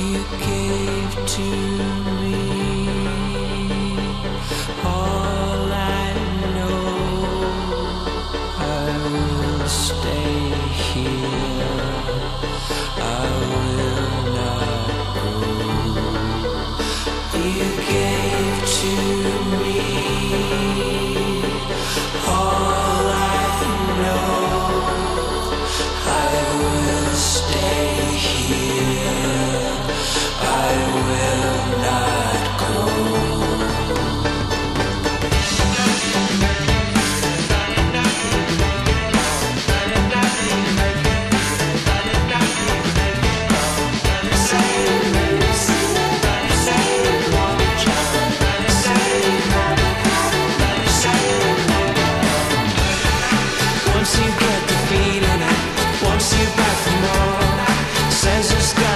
You gave to me all I know. I will stay here. I will not go. You gave to me all I know. I will stay here. I will not go. Once you get the feeling, once you back for more, says it's got